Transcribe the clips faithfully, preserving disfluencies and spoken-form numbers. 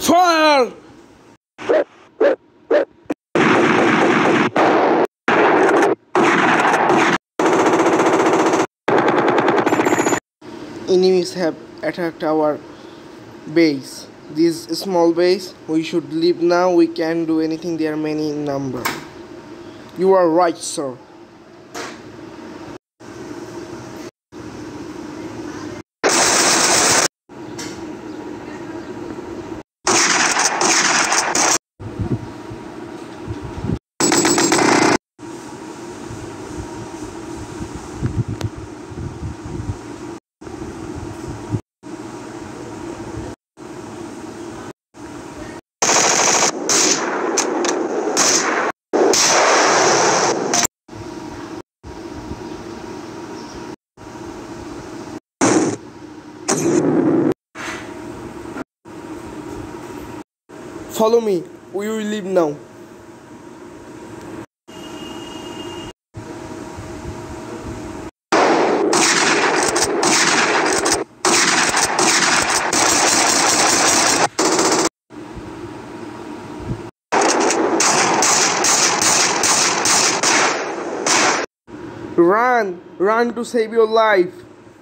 Fire! Enemies have attacked our base. This small base, we should leave now. We can't do anything, they are many in number. You are right, sir. Follow me, we will leave now. Run! Run to save your life!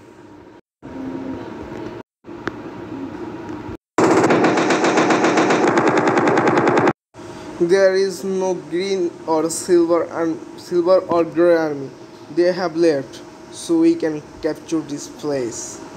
There is no green or silver and silver or grey army. They have left, so we can capture this place.